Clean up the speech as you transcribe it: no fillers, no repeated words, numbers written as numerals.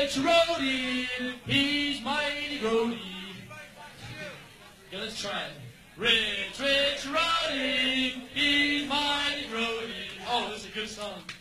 Rich Roadie, he's mighty grody. Yeah, let's try it. Rich Roadie, he's mighty grody. Oh, this is a good song.